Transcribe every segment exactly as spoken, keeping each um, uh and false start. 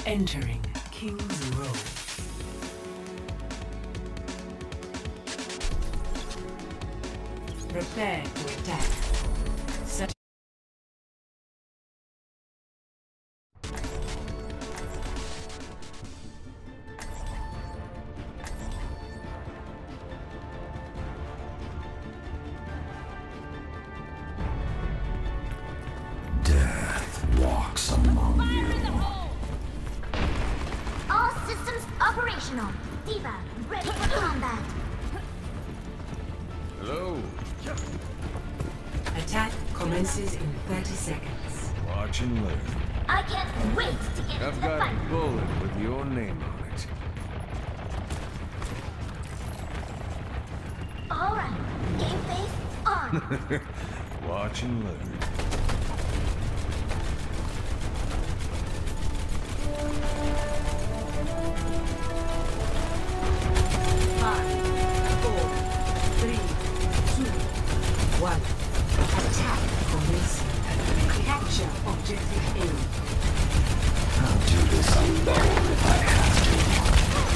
Entering King's Row. Prepare to attack. Set Death walks among you. All systems operational. Diva, ready for combat. Hello. attack commences in thirty seconds. Watch and learn. I can't wait to get into I've the got fight. a bullet with your name on it. All right, game face on. Watch and learn. Five, four, three, two, one. Attack commencing. Capture objective A. I'll do this alone if I have to.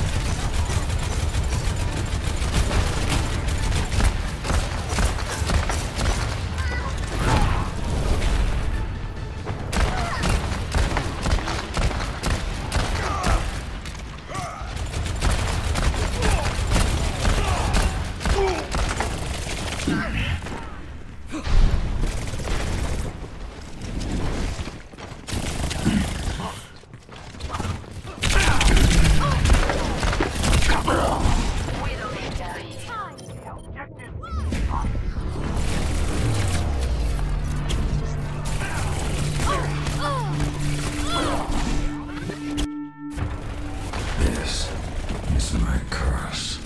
This is my curse.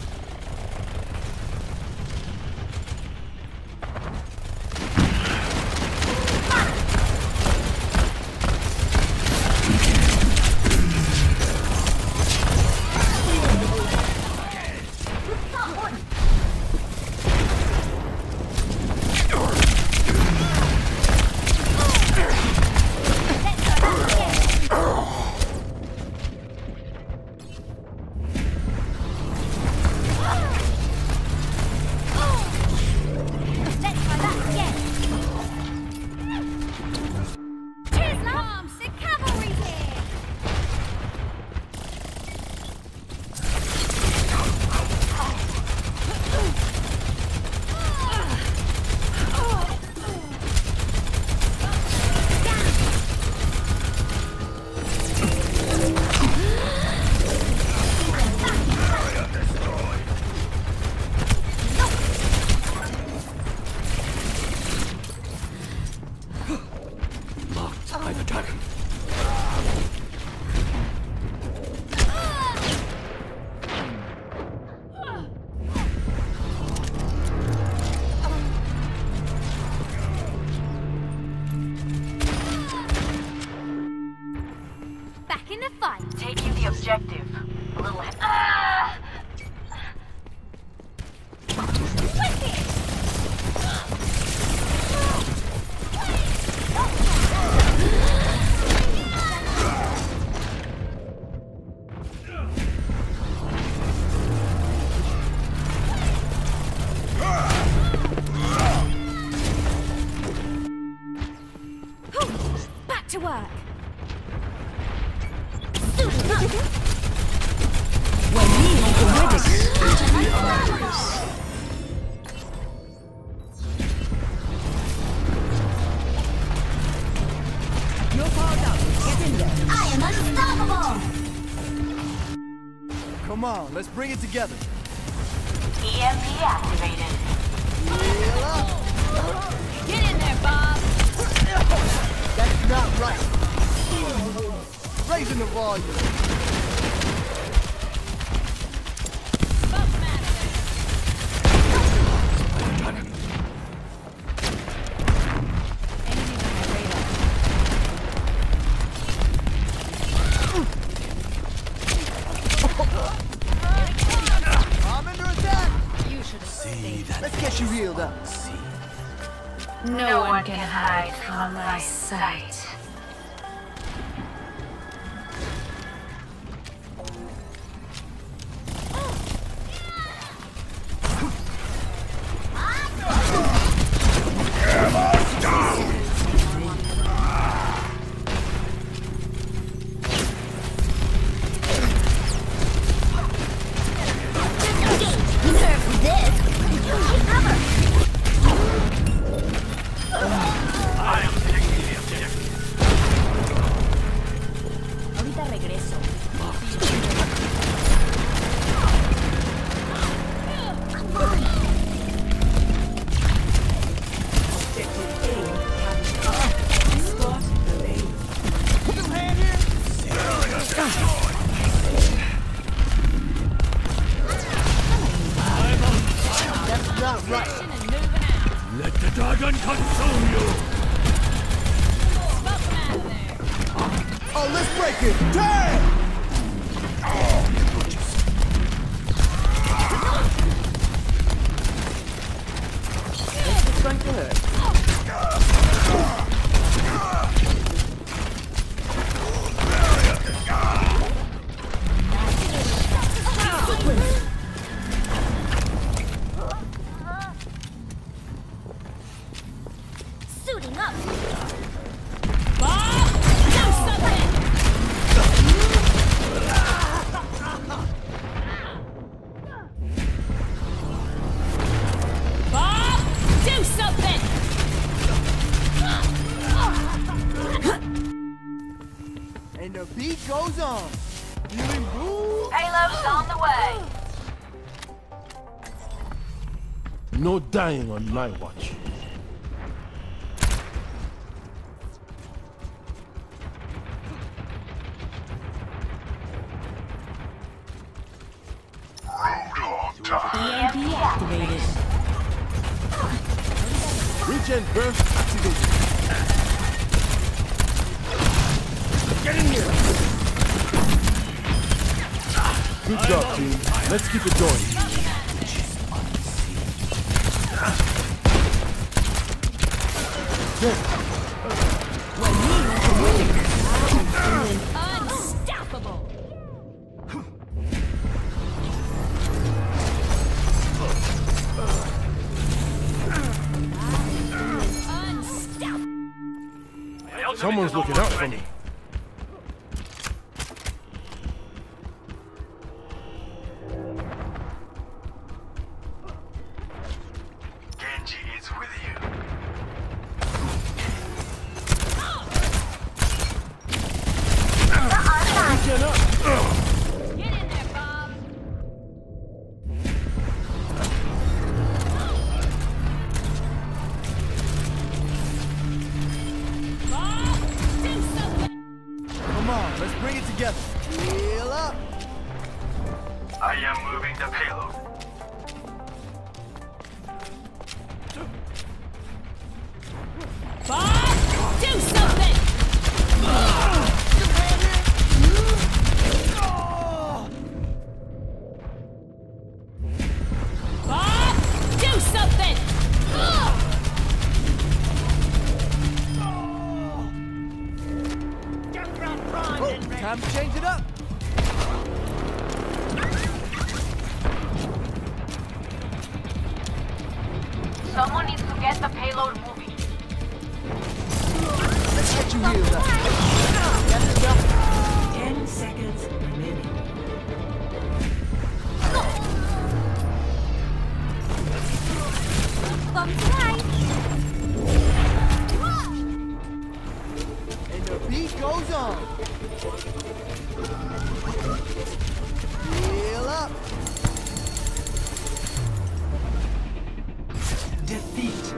Let's try that again. Cheers, lambs! The cavalry's here! Locked by the dragon. Back in the fight. Taking the objective. A little. Ah! Wicked! Back to work. Suiting up. When me like the You're powered up. Get in there. I am unstoppable. Come on, let's bring it together. E M P activated. Get in there, Bob. That's not right. Raising the volume. I'm under attack. You should have See that? Let's get you healed up. See. No one can hide from my sight. not right. And moving out. Let the dragon consume you! Smoke 'em out of there. Oh, let's break it. Damn! It's going to hurt. Suiting up. Bob, do something! Bob, do something! And the beat goes on. Feeling blue. Payload's on the way. No dying on my watch. E M P activated. Regen burst activated. Get in here! Good job, team. Let's keep it going. When me has the winning. Unstoppable. Unstoppable. Someone's looking out for me. Genji is with you. Regen up! Get in there, Bob. Bob, do something. Come on, let's bring it together. Heal up. I am moving the payload. Bob, do something. Bob, do something. Oh, time to change it up. Someone needs to get the payload moving. Let's get you healed up. That's enough. Ten seconds remaining. Bump tonight. And the beat goes on. Heal up. Defeat.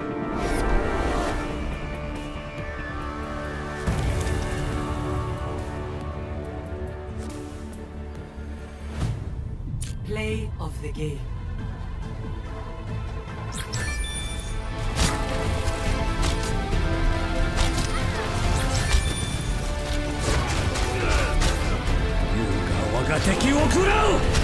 Play of the game. Yuga wa ga teki wo kurau!